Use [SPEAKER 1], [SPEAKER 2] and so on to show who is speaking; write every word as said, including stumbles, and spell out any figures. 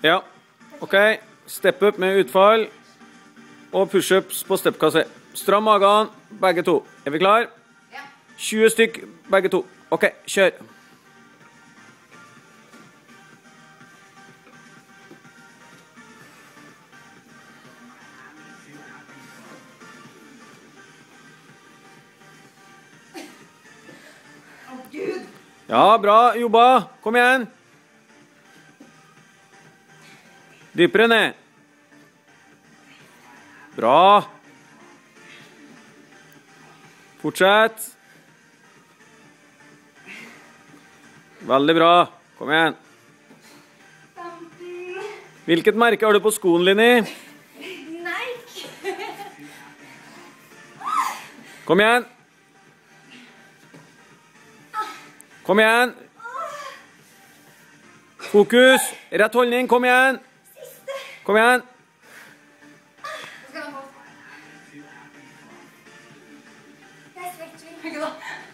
[SPEAKER 1] Ja, ok. Step up med utfall. Og push-ups på step-kasse. Stram magen, begge to. Er vi klar?
[SPEAKER 2] Ja.
[SPEAKER 1] tjue stykk, begge to. Ok, kjør.
[SPEAKER 2] Å, Gud!
[SPEAKER 1] Ja, bra jobba. Kom igjen. Dypere ned. Bra. Fortsett. Veldig bra. Kom igjen. Hvilket merke har du på skoen, Linni?
[SPEAKER 2] Nike.
[SPEAKER 1] Kom igjen. Kom igjen. Fokus. Rett holdning. Kom igjen. Kom igjen.
[SPEAKER 2] Jeg strekker ikke da.